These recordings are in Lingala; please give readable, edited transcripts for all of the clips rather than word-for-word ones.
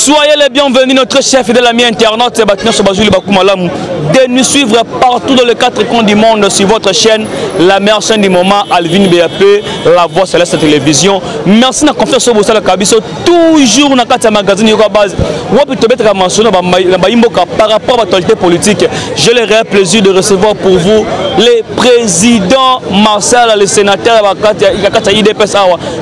Soyez les bienvenus, notre chef de l'ami internaute, Sébastien Sobazouli Bakoumalam, de nous suivre partout dans les 4 coins du monde sur votre chaîne, la meilleure chaîne du moment, Alvin BAP, la voix céleste télévision. Merci de la confiance au Bossala Kabiso, toujours dans le magazine Yoga Base. Par rapport à l'actualité politique, j'ai le réel plaisir de recevoir pour vous les présidents Marcel, les sénateurs, IDPS,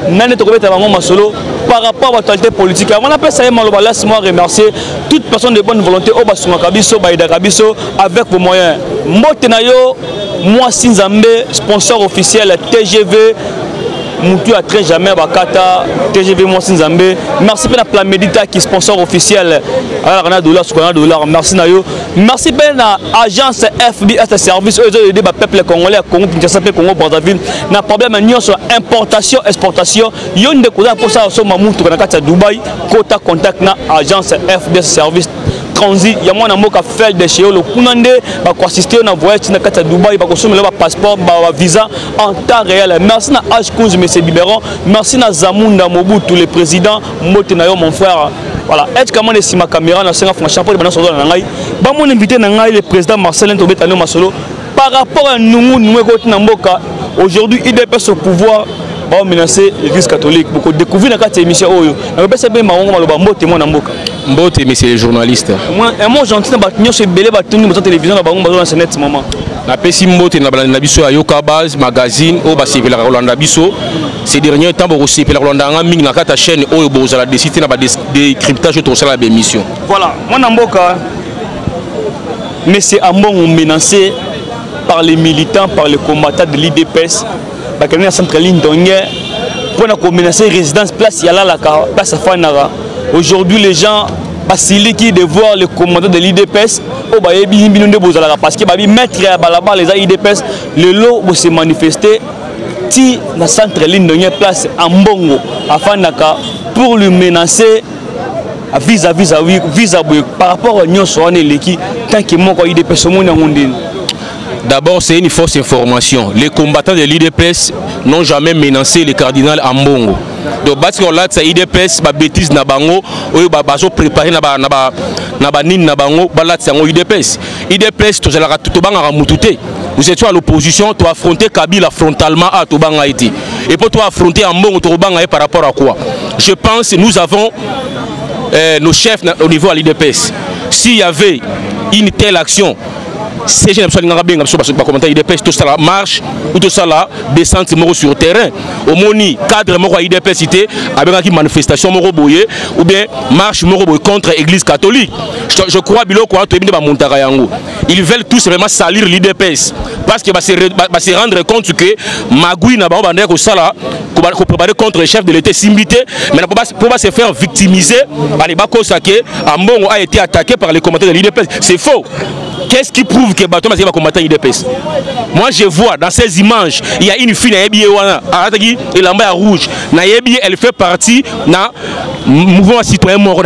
par rapport à l'actualité politique. Avant la paix, laisse-moi remercier toute personne de bonne volonté au Basuma Kabiso, Baïda Kabiso, avec vos moyens. Motenayo, moi Sinzambe, sponsor officiel TGV. Moutou a très jamais Bakata, TGV moi Sinzambe. Merci pour la plan Médita qui est sponsor officiel. Alors on a $, merci Nayo. Merci pour l'agence FBS service aux aider le peuple congolais, Congo Kinshasa, Congo Brazzaville. Na problème ni sur importation, exportation. Yon de koda pour ça au Mamoutou na kata Dubaï, quota contact na agence FBS service. Transit, il y a mon amour qui a fait des chez eux, le Kunande, qui assister à un voyage à Dubaï, qui consommer le passeport, le visa en temps réel. Merci à H-Kouz, M. Biberon, merci à Zamunda Mobutu, le président, Motenayo, mon frère. Voilà, est-ce que moi, si ma caméra, je suis franchement pour mon invité, le président Marcelin Tobetano Masolo, par rapport à nous, aujourd'hui, il dépasse au pouvoir. On menacer l'Église catholique. Beaucoup découvrir dans cette émission. On peut savoir Mbote, mais c'est les journalistes. Moi, gentil, je suis belé, je suis la télévision, je suis net moment. La Pessi Mbote, na biso Yoka Base magazine, au bas c'est la Rolanda biso. Ces derniers temps, aussi la Rolanda ming na kata chaîne au boza la décité na décryptage autour de la émission. Voilà, moi Namboka, mais c'est un bon menacé par les militants, par les combattants de l'IDPS. Bakana centre ligne d'Onye pour menacer résidence place Yala la place Fanara. Aujourd'hui les gens basili qui de voir le commandant de l'IDPS au bayebi binonde bozala parce que babi mettre à balaba les IDPS le lot où se manifester ti na centre ligne d'Onye place Ambongo afin naka pour le menacer vis-à-vis par rapport à Nyon Soane Leki tant que mon IDPS mon ngondine. D'abord, c'est une fausse information. Les combattants de l'IDPS n'ont jamais menacé le cardinal Ambongo. Donc, parce que là, c'est l'IDPS, ma bêtise na bango, ou bazo préparé na banin na bango, balat c'est un IDPS. IDPS, tout ça tout bang à ramoutouté. Nous étions à l'opposition, tu as affronté Kabila frontalement à Toubang Haïti. Et pour toi affronter Ambongo, Toubang Haïti par rapport à quoi? Je pense que nous avons nos chefs au niveau à l'IDPS. S'il y avait une telle action, ces gens qui commenter IDPS, tout ça la marche ou tout ça la descente sur le terrain. Au moni cadre moro IDPS cité avec une manifestation moro boyé ou bien marche moro boyé contre l'Église catholique. Je crois bilo quoi to ebinde ba montara yango. Ils veulent tous vraiment salir l'IDPS parce que va se rendre compte que Magui na ba bande ko sala ko préparer contre le chef de l'État Simbité mais pour pas se faire victimiser par les bakosa que Ambongo a été attaqué par les combattants de l'IDPS. C'est faux. Qu'est-ce qui prouve que Baton va combattre l'IDPS? Moi je vois dans ces images, il y a une fille et la main rouge. Elle fait partie du mouvement citoyen mort.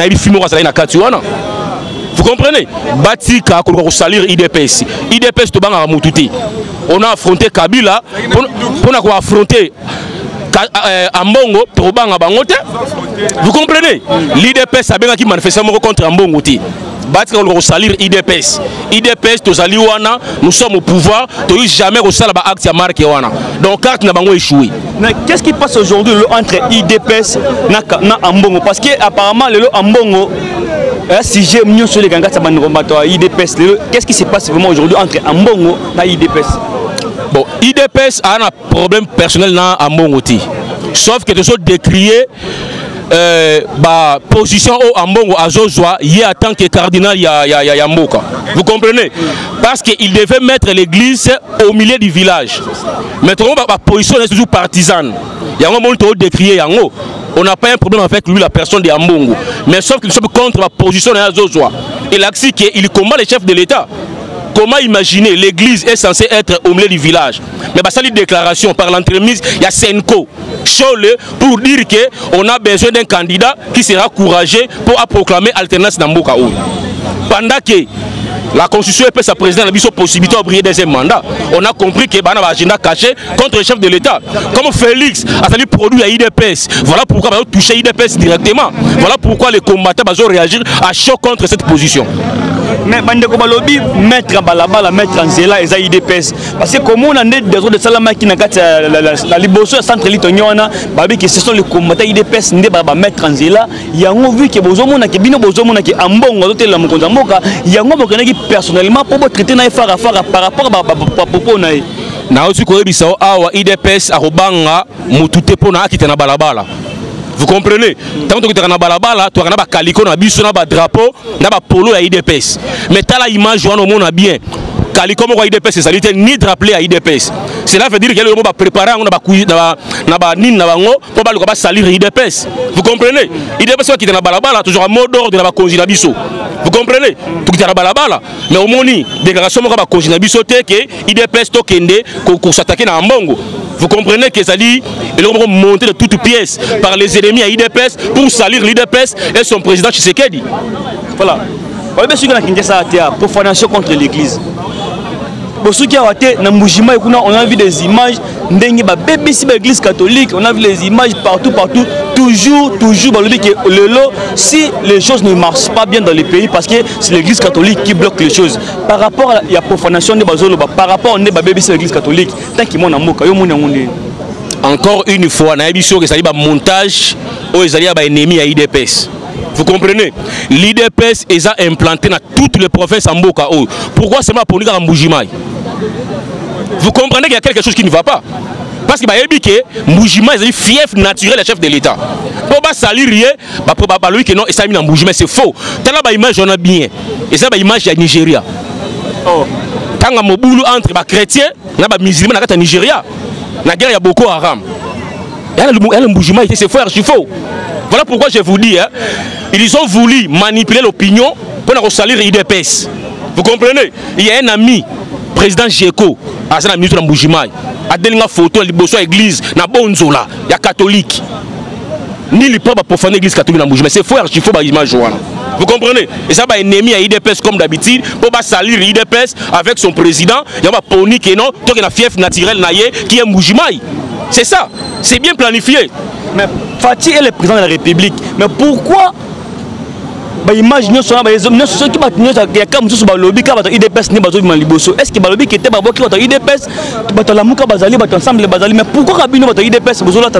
Vous comprenez? Batika pour salir IDPS. IDPS to banga mutouti. On a affronté Kabila pour affronter Ambongo pour banga bangote. Vous comprenez? L'IDPS a bien qui manifesté contre Ambongo. Battre le salir IDPS. IDPS, nous sommes au pouvoir, nous n'avons jamais reçu la acte à marque. Donc, carte n'a pas échoué. Mais qu'est-ce qui passe aujourd'hui entre IDPS et Ambongo? Parce qu'apparemment, le Ambongo, si j'ai mieux sur les gangas à IDPS, qu'est-ce qui se passe vraiment aujourd'hui entre Ambongo et IDPS? Bon, IDPS a un problème personnel dans Ambongo. Sauf que nous sommes décriés. Position au Ambongo Azozwa y a tant que cardinal Yamboka. Vous comprenez? Parce qu'il devait mettre l'église au milieu du village. Maintenant, la position est toujours partisane. Yango monto décrié Yango. On n'a pas un problème avec lui, la personne de Ambongo. Mais sauf que nous sommes contre la position de Azozwa. Et là, il combat les chefs de l'État. Comment imaginer l'église est censée être au milieu du village? Mais ça, une déclaration par l'entremise, il y a Senko, Chole, pour dire qu'on a besoin d'un candidat qui sera courageux pour proclamer alternance dans Mboka. Pendant que La constitution peut sa présidente la possibilité de briller deuxième mandat. On a compris que Bana va agenda caché contre le chef de l'État. Comme Félix a fallu produire à IDPS. Voilà pourquoi on va toucher IDPS directement. Voilà pourquoi les combattants vont réagir à chaud contre cette position. Mais Bandeko Balobi, mettre Balabala, mettre en Zéla et IDPS. Parce que comme on a des besoins de Salama qui n'a qu'à la libération centre Litoniana, Babi que ce sont les combattants IDPS ne va mettre en Zéla. Il y a un vu que Bozomona qui bino Bozomona qui ambon à l'hôtel la Mokonzamoka. Il y a un moment qui personnellement pour traiter na fara par rapport à propos naï. Na aussi ko ebisa awa IDPS a robanga mutute pona akitana balabala. Vous comprenez? Tant que tu as un balabala, tu as un calicot, un biso, un drapeau, un polo à IDPS. Mais tu as l'image, on a bien. Calicot, on a IDPS, ça n'était ni drapeau à IDPS. Cela veut dire qu'il va préparer, on va salir IDPS. Vous comprenez? IDPS qui est dans balabala, toujours un mot d'ordre de la cause biso. Vous comprenez? Tout qui est dans balabala. Mais au moni, déclaration, on va cause biso, que IDPS tokende, qu'on s'attaque dans un bongo. Vous comprenez que ça dit, ils vont monter de toutes pièces par les ennemis à IDPS pour salir l'IDPS et son président Tshisekedi. Voilà. Profanation contre l'église. On a vu des images de l'église catholique, on a vu les images partout. Toujours, si les choses ne marchent pas bien dans les pays, parce que c'est l'église catholique qui bloque les choses. Par rapport à la profanation de Bazolo, par rapport à l'église catholique, tant qu'il y a encore une fois, on a vu que ça y a un montage où il y a un ennemi à IDPS. Vous comprenez? L'IDPS est implanté dans toutes les provinces en Mboka. Pourquoi c'est pour nous en Mbujimaï? Vous comprenez qu'il y a quelque chose qui ne va pas? Parce que Mbujimaï est le fief naturel du chef de l'État. Pour ne pas salir rien, c'est mis en Mbujimaï, c'est faux. Tant que l'image on a bien, et ça l'image du Nigeria. Quand on a entre les chrétiens et les musulmans dans le Nigeria, la guerre, il y a Boko Haram. Et c'est faux. Voilà pourquoi je vous dis, ils ont voulu manipuler l'opinion pour salir l'IDPS. Vous comprenez? Il y a un ami, président Jeko, à la ministre de Mbujimaï, a donné une photo de l'église, na Bonzola, il y a catholique. Ni les pauvres profaner l'église catholique dans Mbujimaï. C'est faux, il faut l'image. Vous comprenez? Et ça va ennemi à IDPS comme d'habitude, pour pas salir l'IDPS avec son président, il y a un poni qui est non, donc il y a un fief naturel qui est Mbujimaï. C'est ça, c'est bien planifié. Mais Fati est le président de la République. Mais pourquoi imaginez ceux qui ont lobby IDPS est-ce que lobby qui était IDPS ensemble mais pourquoi Rabino IDPS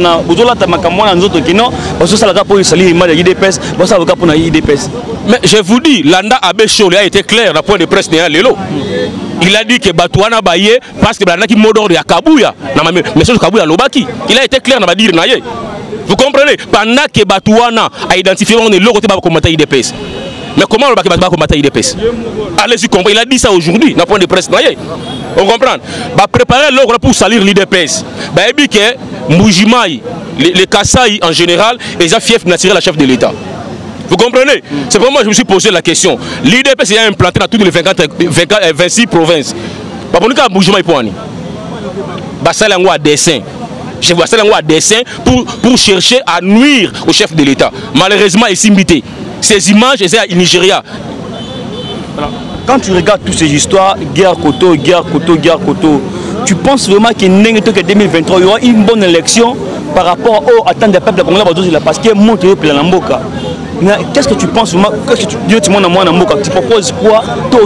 mais je vous dis, Landa Abechole a été clair dans le point de presse de Lelo. Il a dit que Batouana Baye parce que Landa qui modore de Kabouya, mais c'est Kabouya Lobaki. Il a été clair dans le dire Naye. Vous comprenez? Pendant que Batouana a identifié le côté de combattre IDPS. Mais comment on va combattre IDPS? Allez-y comprendre. Il a dit ça aujourd'hui dans le point de presse. On comprend? Préparer l'ordre pour salir l'IDPS. Il dit que Mbujimaï, les Kasaï en général, ils ont fief naturel à chef de l'État. Vous comprenez? C'est pour moi que je me suis posé la question. L'IDPS est implanté dans toutes les 26 provinces. Pourquoi Mbujimaï Pouani? Ça c'est un dessin. Je vois ça à dessin pour chercher à nuire au chef de l'État. Malheureusement, il s'est imité. Ces images, c'est au Nigeria. Quand tu regardes toutes ces histoires, guerre Koto, tu penses vraiment qu'il y a 2023, il y aura une bonne élection par rapport aux attentes des peuples congolais parce qu'il y a un monde qui est Mboka. Qu'est-ce que tu penses vraiment? Qu'est-ce que tu proposes quoi?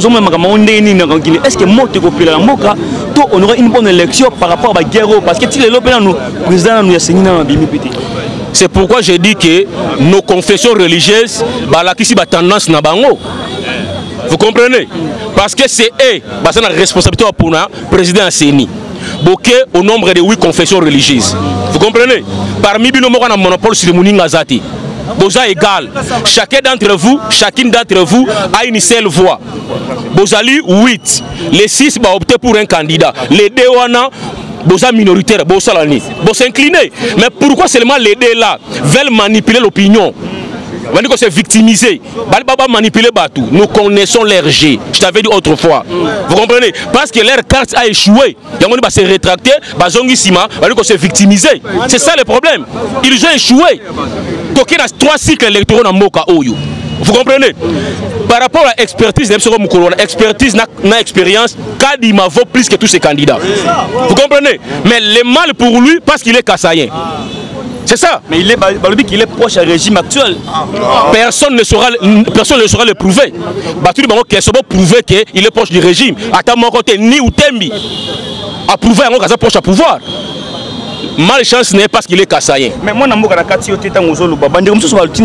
Est-ce que monde est Mboka? On aura une bonne élection par rapport à la guerre parce que si les présidents nous c'est pourquoi j'ai dit que nos confessions religieuses ont tendance à bango. Vous comprenez? Parce que c'est eux, c'est la responsabilité pour le président Asseni. Au nombre de 8 confessions religieuses. Vous comprenez? Parmi nous, on a un monopole sur le Mouninga Zati. Boza égal. Chacune d'entre vous a une seule voix. Bozali 8. Les 6 vont opter pour un candidat. Les 2 Boza minoritaire, Boza l'année. Boza incliné. Mais pourquoi seulement les 2 là veulent manipuler l'opinion? On va dire que c'est victimisé. Manipuler Batou. Nous connaissons leur G. Je t'avais dit autrefois. Vous comprenez? Parce que leur carte a échoué. Ils vont se rétracter. On va dire que c'est victimisé. C'est ça le problème. Ils ont échoué. Donc il y a 3 cycles électoraux dans Moka Oyo. Vous comprenez? par rapport à l'expertise, expertise n'a expérience, Kadima vaut plus que tous ces candidats. Vous comprenez? Mais le mal pour lui, parce qu'il est kassaïen. C'est ça. Mais il est proche du régime actuel. Personne ne saura le prouver. Battu Bango qui est prouver qu'il est proche du régime. À mon côté, ni ou Tembi a prouvé qu'il est proche à pouvoir. Malchance n'est pas parce qu'il est kassaïen. Mais moi, je suis en train de dire que je suis en train de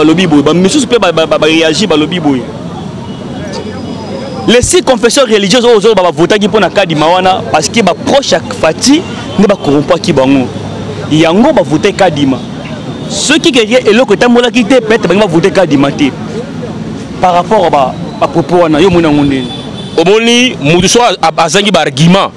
dire les 6 confessions religieuses ont voté pour Kadima parce qu'ils sont proches à Fati, ils ne sont pas corrompus. Ils ont voté Kadima. Ceux qui est là, peut-être qu'ils vont voter Kadima par rapport à propos de Yomuna. Omoni, Moudousso a zangi argument.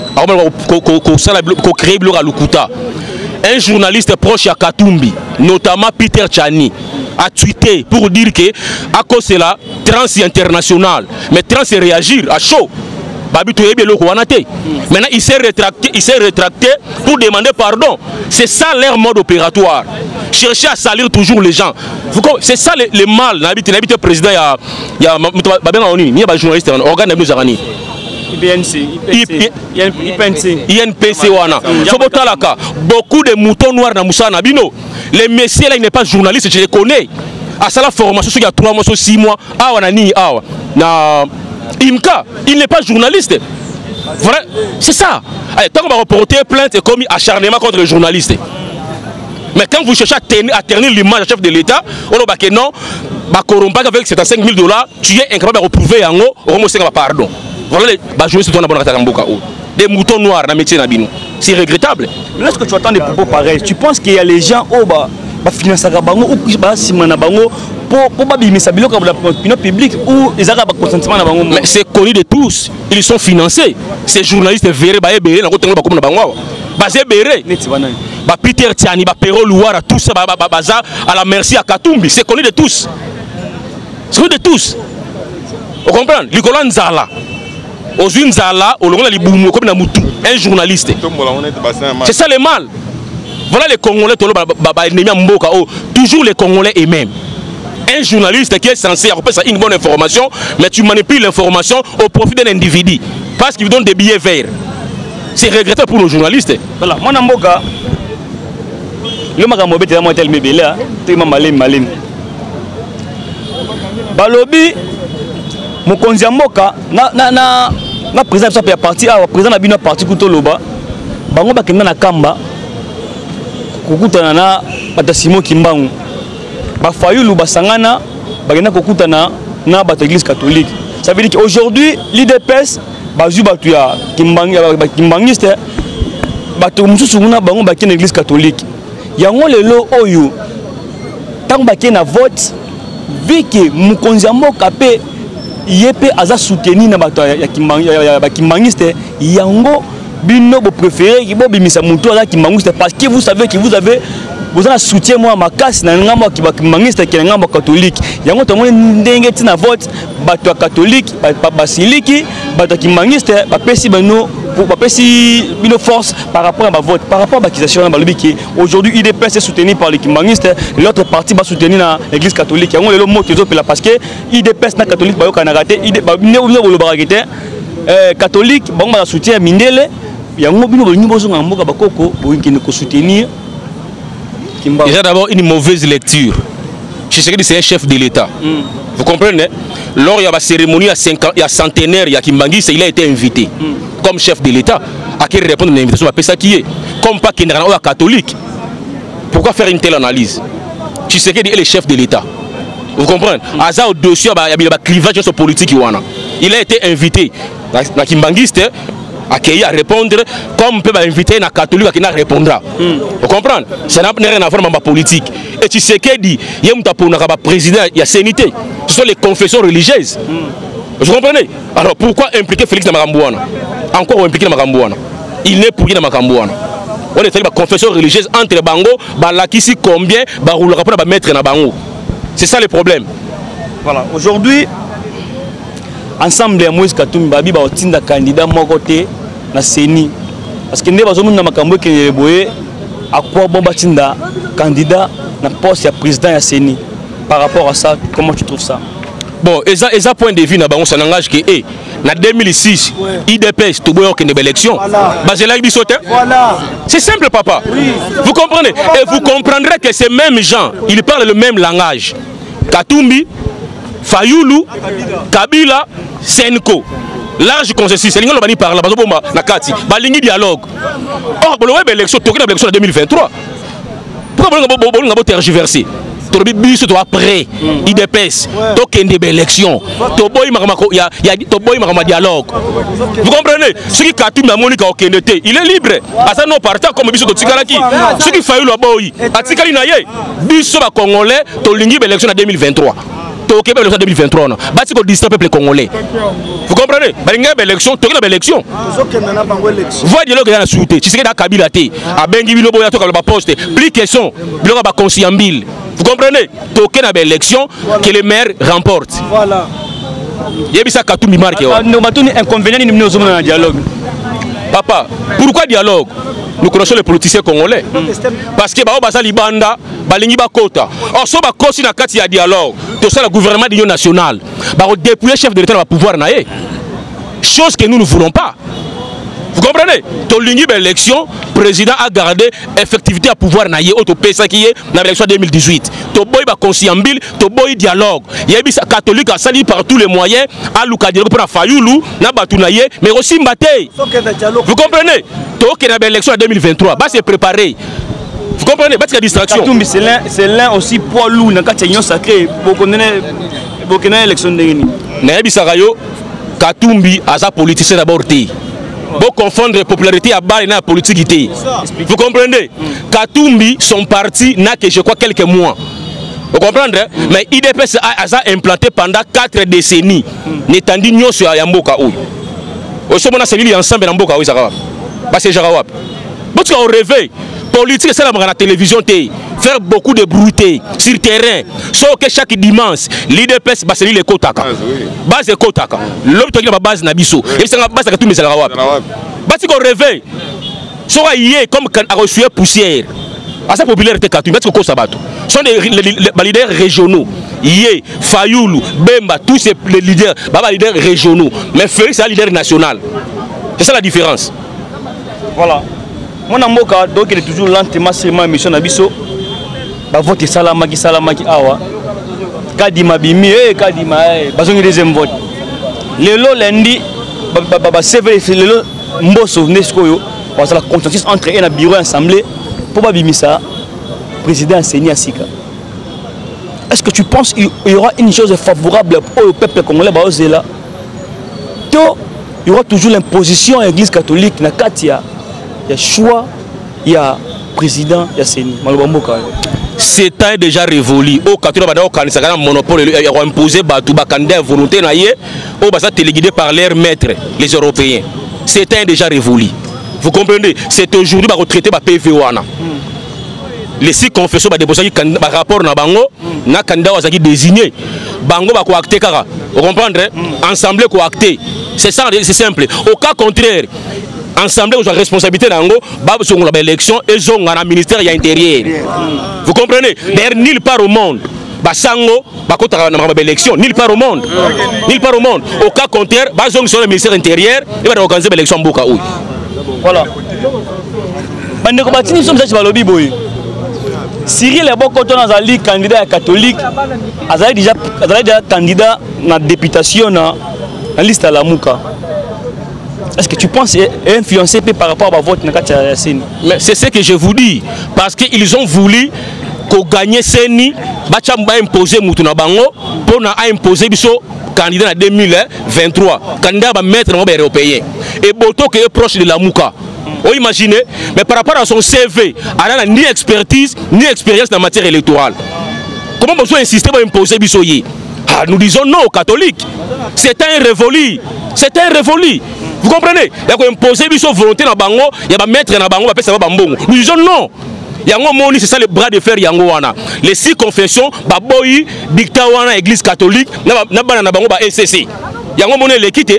Un journaliste proche à Katumbi, notamment Peter Tchani, a tweeté pour dire que à cause de la trans internationale, mais trans c'est réagir à chaud. Maintenant il s'est rétracté pour demander pardon. C'est ça leur mode opératoire. Chercher à salir toujours les gens. C'est ça le mal. Le président, il y a un journaliste, organe de Zarani. INPC wana. Beaucoup de moutons noirs dans Moussa Nabino. Le messieurs là, il n'est pas journaliste, je le connais. À ça la formation, il y a 3 mois, 6 mois. Imka, il n'est pas journaliste. Voilà, c'est ça. Allez, tant qu'on va reporter plainte, c'est comme acharnement contre les journalistes. Mais quand vous cherchez à ternir l'image du chef de l'État, on va dire non, avec 75 000 $, tu es incapable de reprouver en haut, on va pardon. Voilà les journalistes qui sont des moutons noirs dans le métier Nabino. C'est regrettable. Lorsque tu entends des propos pareils, tu penses qu'il y a les gens qui financent la bango ou qui pour bimisa biloko la opinion publique ou ils ont consentement na bango. Mais c'est connu de tous. Ils sont financés. Ces journalistes verrez baébé na kotenga bakoma na bango. Basé béré. Ba Peter Tiani, ba Pero Louara, tout ça baza à la merci à Katumbi, c'est connu de tous. C'est connu de tous. Vous comprenez? Nicolas Nzala. Ozun Nzala, au long de l'Ibounou, comme Namoutou, un journaliste. C'est ça le mal. Voilà les Congolais, toujours les Congolais eux-mêmes. Un journaliste qui est censé avoir une bonne information, mais tu manipules l'information au profit d'un individu parce qu'il donne des billets verts. C'est regrettable pour nos journalistes. Voilà, moi, Namboka, le Magamobé est un tel bébé là, tu m'as malin. Balobi, mon konziamboka, na président de la partie, président de la partie Koutoloba, bango bakenda na kamba, kokutana na Batasimo Kimbangu. Bafayulu basangana bagenda kokutana na bato église catholique. Ça veut dire qu'aujourd'hui l'IDPS bazu batu ya kimbangiste bato mususu na bango bakena église catholique. Yango lelo oyo tant bakena vote viki mukonzi mboka pe yepe aza soutenir na bato ya kimbangiste yango bino bo préféré ki bo bimisa muto aza kimbangiste parce que vous savez que vous avez un soutien moi ma casse na ngamba ki bakimangiste ki ngamba catholique yango to moni ndenge tina vote bato catholique basiliki bato kimangiste bapesi bano bapesi bino force par rapport à ma vote par rapport à l'accusation na balobi ki aujourd'hui IDPS est soutenu par les kimangistes l'autre parti va soutenir na l'église catholique yango lelo mot tezo pela parce que IDPS na catholique ba yokana raté ne bolo barakete catholique bango ba soutien mindele yango bino boni bozo ngamboka bakoko boyingine ko soutenir. Il y a d'abord une mauvaise lecture. Tshisekedi c'est un chef de l'État. Vous comprenez? Lors il y a la cérémonie il y a centenaire, il y a Kimbangi, il a été invité comme chef de l'État. À qui répondre à l'invitation à qui est comme pas qu'il est catholique. Pourquoi faire une telle analyse? Tshisekedi est le chef de l'État. Vous comprenez? Aza au-dessus il y a un clivage politique. Il a été invité. La Kimbangiste accueilli à répondre comme peut inviter un catholique qui n'a répondra. Vous comprenez? Ça n'a rien à voir avec la politique. Et tu sais qu'il dit, il y a un président, il y a sénité. Ce sont les confessions religieuses. Vous comprenez? Alors pourquoi impliquer Félix Namagambouana? Encore impliquer Namagambouana? Il n'est pour rien Namagambouana. On est fait la confession religieuse entre Bango, Balakisi combien, Baroula pour mettre na Bango. C'est ça le problème. Voilà. Aujourd'hui, ensemble ya Moïse Katumbi babi ba otinda candidat mon côté na CENI parce que ndeba zomu na makambo ke boye akwa bomba tinda candidat na poste ya président ya CENI. Par rapport à ça, comment tu trouves ça? bon eza point de vue na bango ça n'engage que na 2006 IDPS to boyo kende élection bazela biso te voilà c'est simple papa oui. Vous comprenez et vous comprendrez que ces mêmes gens ils parlent le même langage Katumbi Fayulu Kabila Senko large consensus c'est l'ingénieur bani parle bazo bomba na kati balingi dialogue or bolo web élection toki na élection de 2023 pourquoi bolo ngabo tergiverser to biso to après IDPS to kende élection to boy makamako ya to boy makama dialogue vous comprenez ce qui Katumbi na Monica okendete il est libre asa no parti comme biso to tikalaki ce qui Fayulu boy atikali na ye biso ba congolais to lingi élection en 2023 Toké ba élection 2023 non bati ko distant peuple congolais vous comprenez balinga ba élection toké na élection voix dialogue na souté tu sais da Kabila té a bengi bino boya to ka ba poste plus question biloko ba consciambile vous comprenez toké na ba élection que le maire remporte voilà yebisa Katumbi marque no batuni inconvénient ni nous na dialogue papa pourquoi dialogue nous connaissons les politiciens congolais parce que bao basa libanda balingi bakota or so bakosi na kati ya dialogue to ça le gouvernement d'union nationale ba dépouiller chef de l'état va pouvoir na ye chose que nous ne voulons pas vous comprenez to lingi élection président a gardé effectivité à pouvoir na ye auto pesa qui est na élection 2018 to boy ba consciambile to boy dialogue yebisa catholique a sali par tous les moyens à luka dialogue pour Fayulu na batu na ye mais aussi mbaté vous comprenez to que na élection en 2023 ba se préparer vous comprenez pas de distraction c'est l'un aussi poids lourd na kati union sacrée beaucoup na élection ndeni na yebisa rayo Katumbi asa politicien d'abord té pour confondre popularité à bas et la politique. Vous comprenez? Katumbi, son parti n'a que je crois quelques mois. Vous comprenez? Mais IDPS a implanté pendant 4 décennies. Netandi nyo sur Yamboka ou. Au sommet c'est lui ensemble Yamboka ou Zarawap. Parce que Zarawap. Parce qu'on réveille. Politique c'est la télévision faire beaucoup de bruité sur terrain sauf que chaque dimanche l'IDPS bah c'est les Kotaka base de Kotaka l'homme qui a base nabiso et c'est la base que tout mes alawap bah si qu'on réveille soit hier comme a reçu poussière à sa popularité Katumbi parce que Kosabato sont des leaders régionaux hier Fayulu Bemba tous ces leaders baba leaders régionaux mais Félix c'est un leader national c'est ça la différence voilà. Mon amour, donc il est toujours lentement seulement mission nabiso. Ba vote salamaki awa. Kadima bimi kadima bazongi deuxième vote. Lelo lundi ba server lelo mboso neskoyo parce la consensus entre un bureau assemblée pour ba bimisa président Seni Asika. Est-ce que tu penses qu'il y aura une chose favorable au peuple congolais ba ozela? Il y aura toujours l'imposition à l'église catholique na katia. Il y a choix, il y a président, il y a Seni. C'est un déjà révolu. Au Katuna Bada, au a monopole, il a imposé Batou Bakanda volonté naïe, au Basa téléguidé par leurs maîtres, les Européens. C'est un déjà révolu. Vous comprenez? C'est aujourd'hui retraité par PVOANA. Les 6 confessions va déposer un rapport na bango, na kanda wazaki désigné. Bango va coacter kara. Vous comprenez? Ensemble coacter. C'est ça, c'est simple. Au cas contraire, ensemble aux responsabilités d'ango bab sur la élection et zong à ministère y intérieur. Vous comprenez? D'ailleurs nulle part au monde basango bakota na élection nulle part au monde. Nulle part au monde. Au cas contraire bazong sur le ministère intérieur et va organiser l'élection boka ou. Voilà. Bande ko batini sommes ça balobi boy. Cyril est beaucoup dans la ligue candidat catholique. Azali déjà candidat na députation na liste à la Mouka. Est-ce que tu penses influencer par rapport à votre Seni? Mais c'est ce que je vous dis. Parce qu'ils ont voulu qu'on gagne Seni, Bachamba imposer Moutouna Bango pour imposer Bisso candidat en 2023. Candidat va mettre en européen. Et Boto qui est proche de la Mouka. Vous imaginez? Mais par rapport à son CV, elle n'a ni expertise, ni expérience dans la matière électorale. Comment besoin insister pour imposer Bisso? Nous disons non aux catholiques. C'est un révolu. C'est un révolu. Vous comprenez? Il y a imposer une volonté dans Bango, il y a mettre dans Bango, il y a Bambongo. Nous disons non. Yango Moni, c'est ça le bras de fer Yango Wana. Les 6 confessions, Baboyi, Dictawana, Église catholique, Nabana Bango, SCC. Yango Moni les quitter.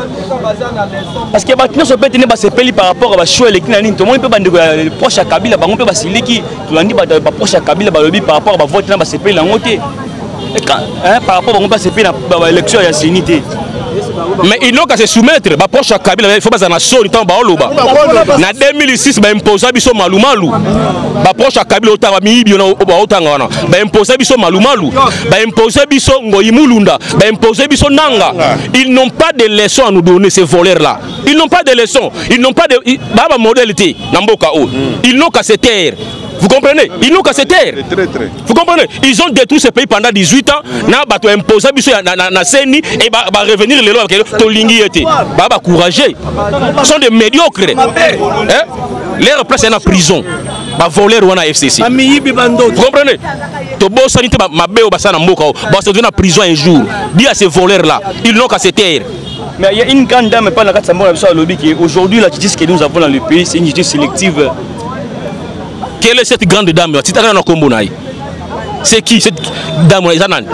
Parce que maintenant, ce peut être payé par rapport à choix électif. Tout le monde peut être proche à Kabila, Bango peut être Siliki. Tout le monde peut être proche à Kabila, par rapport à vote, c'est payé la moitié. par rapport à l'élection il y a sénité. Mais ils n'ont qu'à se soumettre. Proche à Kabila, il faut pas en assurer tant baoloba. Na 2006, ba imposa biso malumalu. Ba proche à Kabila otanga mibi na otanga wana. Ba imposa biso malumalu. Ba imposa biso ngoyimulunda. Ba imposa biso nanga. Ils n'ont pas de leçons à nous donner ces voleurs là. Ils n'ont pas de leçons. Ils n'ont pas de ba modalité namboka o. Ils n'ont qu'à se taire. Vous comprenez? Ils n'ont qu'à se taire. Vous comprenez? Ils ont détruit ce pays pendant 18 ans. Na bato imposa biso na seni et ba revenir les lois avec tolingi était. Ba courageux. Sont des médiocres. Hein? Leur place est en prison. Ba voleur wana FCC. Vous comprenez? To bo sanité ma beo basana mboka. Ba se donner en prison un jour. Dis à ces voleurs là, ils n'ont qu'à se taire. Mais il y a une grande dame pas la lobby qui aujourd'hui la justice que nous avons dans le pays, c'est une justice sélective. Quelle est cette grande dame? C'est qui cette dame?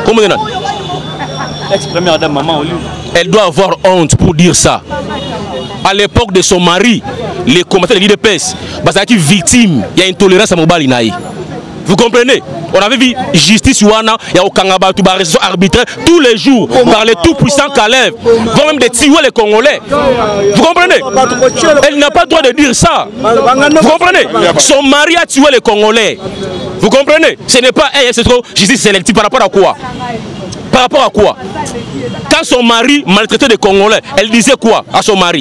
Ex-première dame, maman Oli. Elle doit avoir honte pour dire ça. À l'époque de son mari, les combattants de l'IDPS, parce qu'il est victime, il y a une tolérance à Mobali Naï. Vous comprenez? On avait vu justice Wana, il y a au Kangaba, tout raison arbitraire tous les jours par les tout-puissants Kalev, voire même des tuer les Congolais. Vous comprenez? Elle n'a pas le droit de dire ça. Vous comprenez? Son mari a tué les Congolais. Vous comprenez? Ce n'est pas elle, c'est trop justice sélective par rapport à quoi? Par rapport à quoi? Quand son mari maltraitait des Congolais, elle disait quoi à son mari?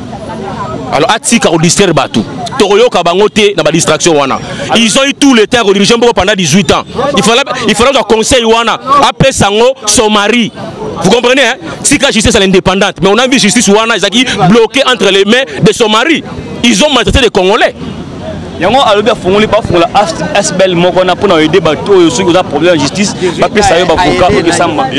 Alors, Atika au distraire Batou. Toroyo Kabangote dans la distraction Wana. Ils ont eu tout le temps au dirigeant pendant 18 ans. Il fallait un conseil Wana. Après Sango, son mari. Vous comprenez, hein? Tika justice est indépendante. Mais on a vu justice Wana, ils ont bloqué entre les mains de son mari. Ils ont maltraité les Congolais. Yango alobi afongoli pas pour la asbel moko na pour aider bato ceux qui ont problème de justice ba pesa yo ba avocat que samba.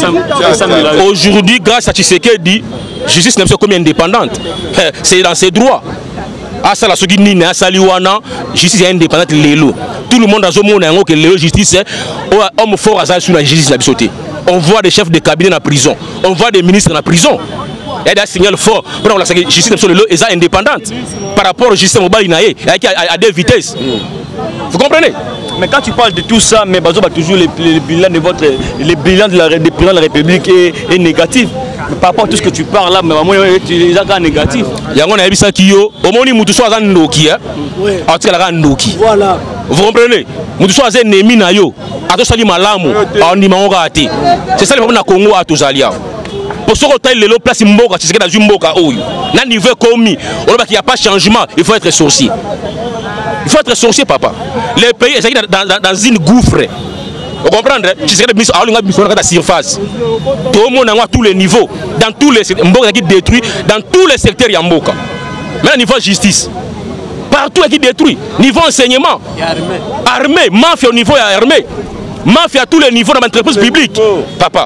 Aujourd'hui grâce à Tshisekedi, justice n'est pas comme indépendante. C'est dans ses droits. À ça la soki nini à saliwana justice est indépendante lelo. Tout le monde a zo mona yango que lelo justice homme fort à ça sur la justice la bisoté. On voit des chefs de cabinet en prison, on voit des ministres en prison. Il y a des signaux forts. Pour la justice est indépendante par rapport au justice mobile à deux vitesses. Vous comprenez? Mais quand tu parles de tout ça, mais toujours le bilan de votre, le bilan du président de la République est négatif. Mais par rapport à tout ce que tu parles là, mais tu es négatif. Il y a un ça qui yo, au moins nous tous en Noki, en tout cas Noki. Voilà. Vous comprenez? Nous tous en ennemi na yo, à tous sali malamu, en nimango raté. C'est ça le problème na Congo à tous alia. Pour ce que les place mboka, c'est ce que dans mboka oyo. Na niveau commis, on voit qu'il n'y a pas de changement, il faut être sorcier. Il faut être sorcier, papa. Les pays sont dans une gouffre. Vous comprenez? Tu sais que les la surface. Tout le monde a tous les niveaux. Dans tous les secteurs. Mboka qui détruit. Dans tous les secteurs, il y a Mboka. Mais au niveau justice. Partout qui détruit. Niveau enseignement. Armée. Mafia au niveau armée. Mafia à tous les niveaux dans l'entreprise publique. Papa.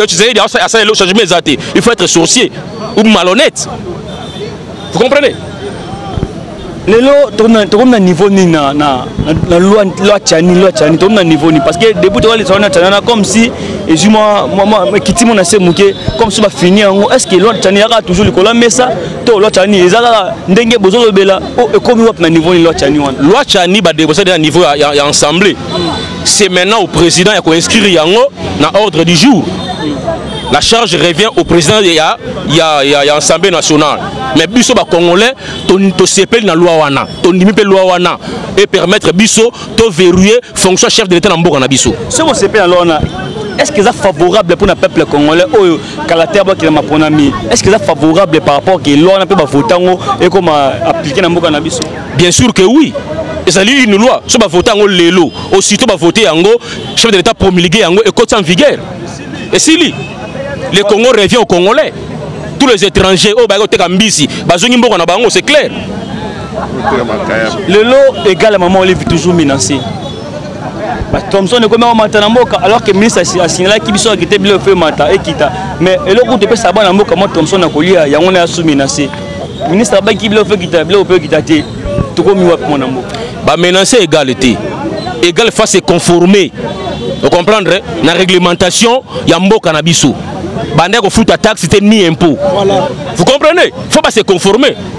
Il faut être sorcier. Ou malhonnête. Vous comprenez? Lelo tourne niveau ni na loi tchani tourne niveau ni parce que depuis toi les tchana comme si et moi kiti mon assez mouké comme si va finir est-ce que loi tchani a toujours le colon mais ça to loi tchani ezala ndenge bozo bela et comme na niveau ni loi tchani loi tchani ba déposer dans niveau ya assemblée c'est maintenant au président ya ko inscrire yango na ordre du jour. La charge revient au président de l'Assemblée nationale. Mais biso ba congolais to sepel na loi wana, to ndimipe loi wana et permettre biso to verrouiller fonction chef de l'état na mboka na biso. Ce qu'on sepel na loi wana, est-ce que c'est favorable pour le peuple congolais ou Kalater ba ki na ponami? Est-ce que c'est favorable par rapport que loi na peut ba votango et comme appliquer na mboka na biso? Bien sûr que oui. Et ça lit une loi, so ba votango lelo, aussitôt ba voter yango, chef de l'état promulguer yango et côté en vigueur. Et si li le Congo revient aux Congolais. Tous les étrangers, c'est clair. Le lot égal à maman Olivier toujours menacé. Thompson est comme un matanamboka alors que le ministre a signalé qu'il soit quitté le feu mata et quitta. Mais le coup de paix saban amboka moi Thompson a collé à on est sous menacé. Le ministre a qui le feu quitta le feu quitta tout comme moi mon amboka. Bah menacer égalité. Égal face et conformer. Vous comprendrez? La réglementation y a mboka na biso. Bandeko fout à taxe c'était ni impôt. Voilà. Vous comprenez? Il ne faut pas se conformer.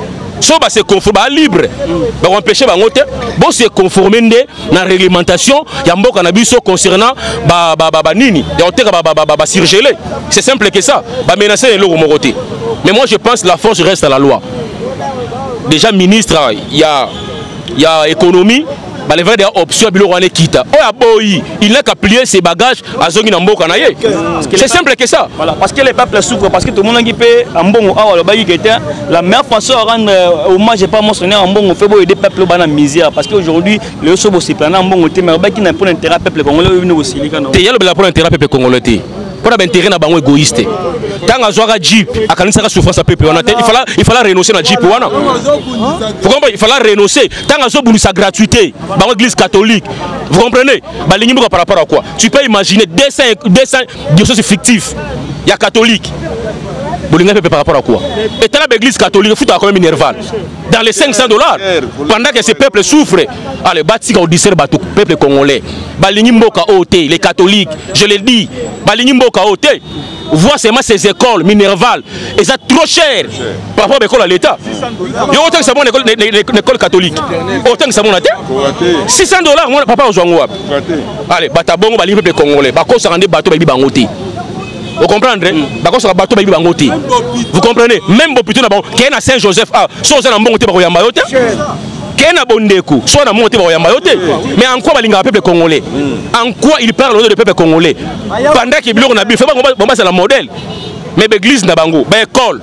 so ba se conformer libre ba empêcher ba ngote bo se conformer ndé na réglementation ya mboka na biso concernant ba nini ya oteka ba surgeler. C'est simple que ça. Ba menacer les lots moroté. Mais moi je pense la force reste à la loi. Déjà ministre il y a économie. Les vraies options il n'a qu'à plier ses bagages à Zongi Namboka. C'est simple que ça. Voilà, parce que les peuples souffrent, parce que tout le monde a fait un bon la meilleure façon de rendre hommage, pas mentionné un bon fait des peuples dans la misère. Parce qu'aujourd'hui, le Sobo c'est plein un bon thème, mais qui n'a pas d'intérêt peuple congolais aussi. Il y a le intérêt peuple congolais. Pour intérêt na bango égoïste. Tant à zoara jeep, à kanisa souffrance à peuple, il fallait renoncer à jeep wana. Vous comprenez? Il fallait renoncer. Tant à zo sa gratuité, bango église catholique. Vous comprenez? Balingi par rapport à quoi? Tu peux imaginer 200 diocèses fictifs. Il y a catholique. Bolinga par rapport à quoi? Et tant l'église catholique fout quand même Minerval. Dans les $500, pendant que ces peuples souffrent, allez, bâti au dessert bateau, peuple congolais. Balingi mboka OT, les catholiques, je le dis, Balingi mboka OT. Voir seulement ces écoles Minerval, et ça trop cher par rapport à l'école à l'État. Il y a autant que c'est bon l'école catholique. Autant que c'est bon la terre. $600, moi papa au Zouangouab. Allez, batabongo bali peuple congolais. Bako ça rende bateau baby bangoté. Vous comprenez? Bako ça bateau baby bangoté. Vous comprenez? Même plutôt là-bas, qui est à Saint-Joseph, sans un bangoté par Yamba yote. Kena Bondeko, soit dans mon thé mais en quoi le peuple congolais? En quoi il parle au nom du peuple congolais? Pendant qu'il bloque na bif, c'est la modèle. Mais l'église na bango, école,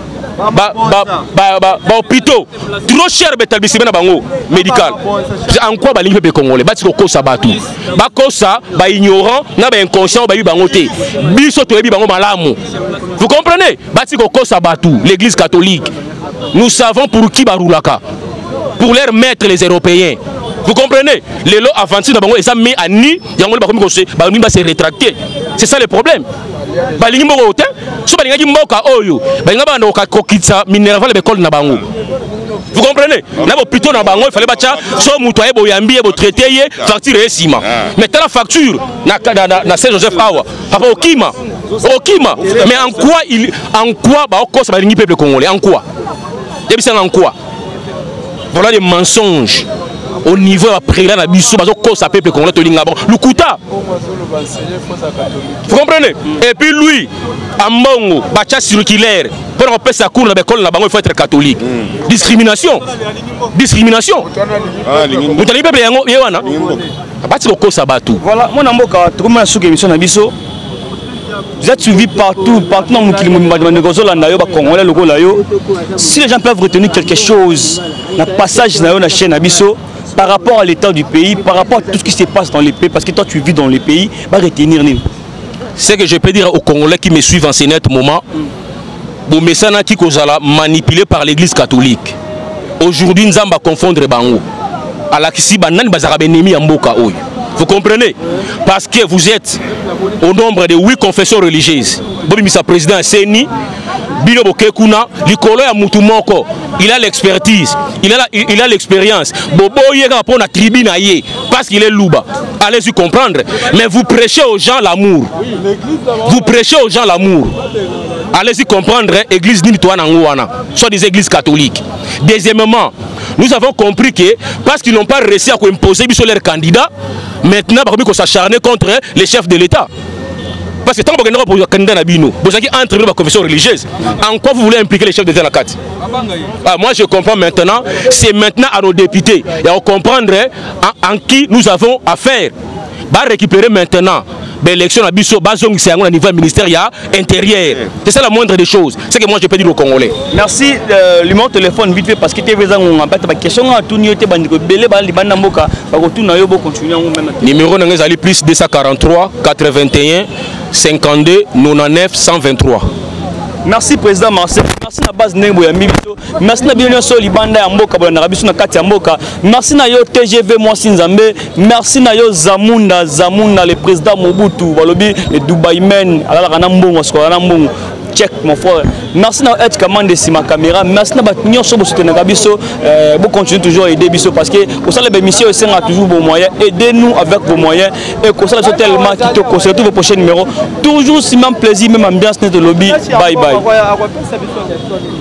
hôpitaux, trop cher l'établissement na bango médical. En quoi le peuple congolais? Bati ko kosa batu. Ba kosa, ba ignorant, na ba inconscient ba bangoté. Biso to yebi bango malamu. Vous comprenez? Bati ko kosa batu, l'église catholique. Nous savons pour qui baroulaka. Pour leur mettre les Européens. Vous comprenez? Les lots avancés, ils ont mis à ni, ils ont se rétracter. C'est ça le problème. Vous comprenez? Plutôt il fallait traiter facture et ciment. Maintenant la facture, na Saint-Joseph Awa, Okima. Mais en quoi le peuple congolais? En quoi? En quoi? Voilà des mensonges au niveau de la président de Bissou, parce que peuple congolais le Kouta. Vous comprenez? Et puis lui, à Mbongo, bacha circulaire, pour qu'on paie sa cour dans l'école, il faut être catholique. Discrimination. Discrimination. Vous avez peuple Yawana? Voilà, moi je suis sur l'émission de Bissou. Vous êtes suivis partout dans le Congolais. Si les gens peuvent retenir quelque chose, le passage de la chaîne Abisso, par rapport à l'état du pays, par rapport à tout ce qui se passe dans les pays, parce que toi tu vis dans les pays, va retenir. Ce que je peux dire aux Congolais qui me suivent en ce net moment, vous messana qui kozala manipulé par l'église catholique. Aujourd'hui, nous allons confondre bango. À la kisi banan bazarabe nemi amboka oyo. Vous comprenez? Parce que vous êtes au nombre de 8 confessions religieuses. Bobi Misa président Seni, Bino Bokekuna, Likolo ya Mutumoko, il a l'expertise, il a l'expérience. Bobo yega pour la tribune aïe, parce qu'il est louba. Allez-y comprendre. Mais vous prêchez aux gens l'amour. Vous prêchez aux gens l'amour. Allez-y comprendre, église Nintouanangouana, soit des églises catholiques. Deuxièmement, nous avons compris que parce qu'ils n'ont pas réussi à imposer sur leurs candidats, maintenant, il faut s'acharner contre les chefs de l'État. Parce que tant que vous avez un candidat Nabino, vous avez entre les confessions religieuses. En quoi vous voulez impliquer les chefs de l'État? Moi, je comprends maintenant. C'est maintenant à nos députés et à comprendre en qui nous avons affaire. Va récupérer maintenant l'élection à Bissau, c'est à niveau ministériel intérieur. C'est ça la moindre des choses. C'est que moi je peux dire aux Congolais. Merci. Mon téléphone vite fait parce que tu as question à tout niveau. Numéro est plus 243 81 52 99 123. Merci président Marcel. Merci na base Nembo ya Mibito. Merci na bienvenue sur Libanda ya Mboka na Rabisu na kati ya Mboka. Merci na yo TGV Mwasi Nzambe. Merci na yo Zamunda le président Mobutu balobi le Dubai men ala kana mbongo sko kana mbongo. Check mon frère. Merci na être commande de ma caméra. Merci na batnyo so soutenir Rabisu. Vous continuez toujours à aider Biso parce que au sein de l'émission on a toujours vos moyens. Aidez-nous avec vos moyens et que ça tellement qui te conseille tous vos prochains numéros. Toujours si même plaisir même ambiance de lobby. Bye bye.